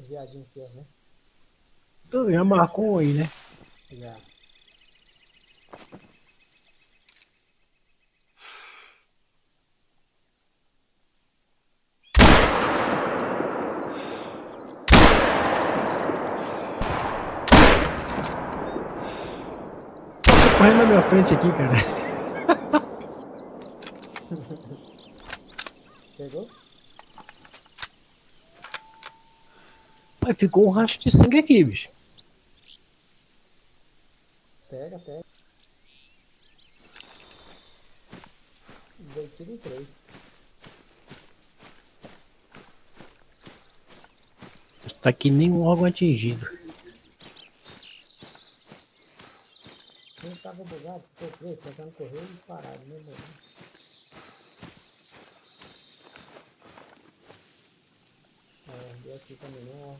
viadinhos aqui, ó, né? Tu já marcou aí, né? Já. Correndo na minha frente aqui, cara. Pegou? Mas ficou um rastro de sangue aqui, bicho. Pega, pega. Dei tiro em 3. Tá aqui nenhum órgão atingido. Quem tava bugado, ficou preso, tentando correr e parado, né, mano? Deu aqui também, né?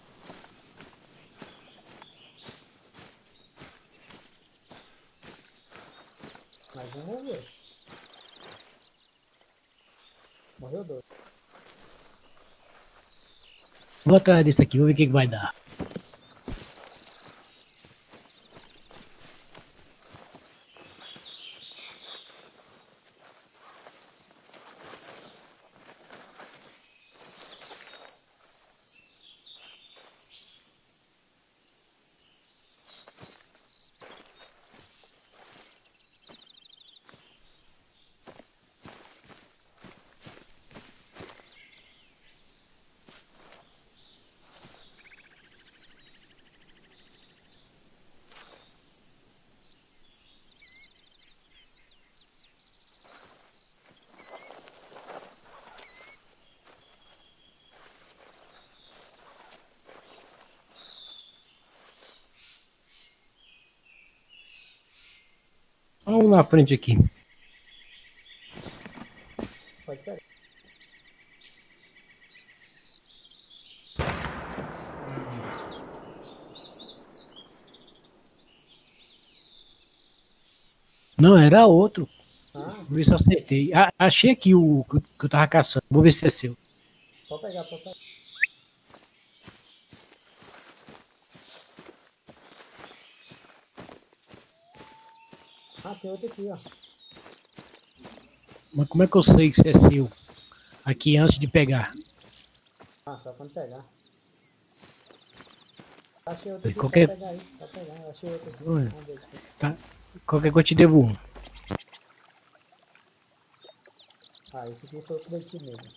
Mais um morreu. Morreu 2. Vou atrás desse aqui, vou ver o que vai dar. Olha um na frente aqui. Pode pegar. Não, era outro. Ah, Vou ver se eu acertei. Achei aqui o que eu tava caçando. Vou ver se é seu. pode pegar, pode pegar. Ah, tem outro aqui, ó. Mas como é que eu sei que é seu? Aqui antes de pegar. Ah, só quando pegar. Achei outro aqui, pode Qualquer, pegar aí. Pode pegar, achei outro aqui. olha, Vamos ver aqui. tá, qualquer coisa eu te devo um. Ah, esse aqui foi o que deu tiro nele.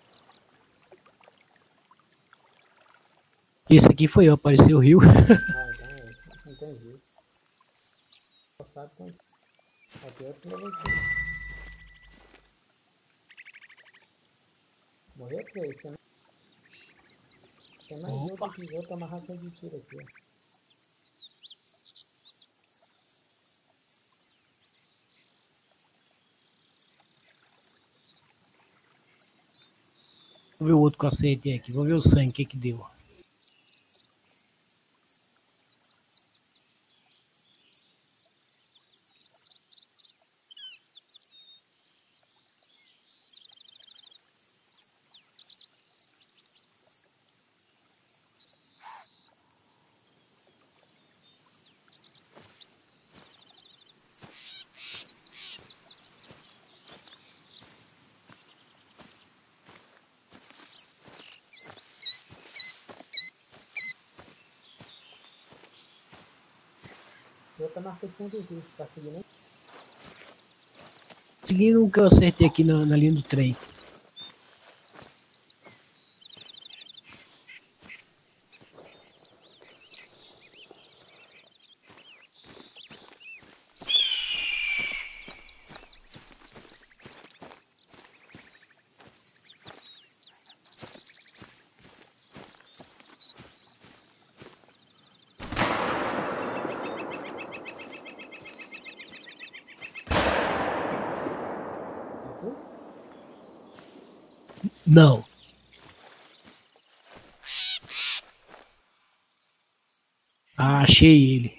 Esse aqui foi eu, apareceu o rio. Ah, então é. Entendi. Só sabe quando. Aqui outro que levou tiro. Morreu 3. Tem mais outro aqui, outra amarração de tiro aqui, ó. Vou ver o outro que eu acertei aqui. Vou ver o sangue, o que que deu. E outra marca de sangue aqui. Tá seguindo aí? Seguindo o que eu acertei aqui na linha do trem. É tu? Não. Ah, achei ele.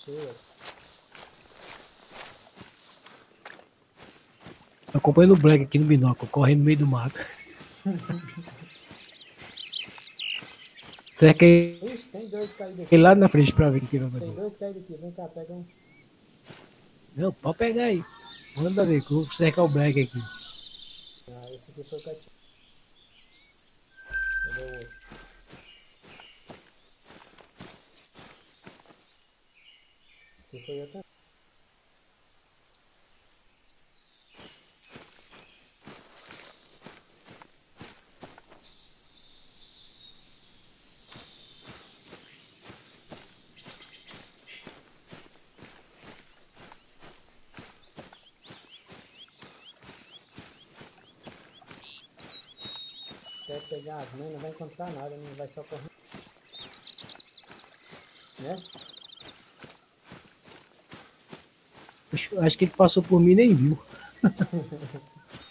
Achei, ó. Tô acompanhando o Black aqui no binóculo, correndo no meio do mato. Cerca Ixi, tem dois caídos ele aqui. lá na frente pra ver o que vai Tem fazer. dois caídos aqui. Vem cá, pega um. Não, pode pegar aí. Manda ver, que eu vou cercar o Black aqui. Ah, esse aqui foi o Catinho. Cadê o outro? Aqui foi eu também. Quer pegar as mães, não vai encontrar nada, não vai só correr. Né? Acho que ele passou por mim e nem viu.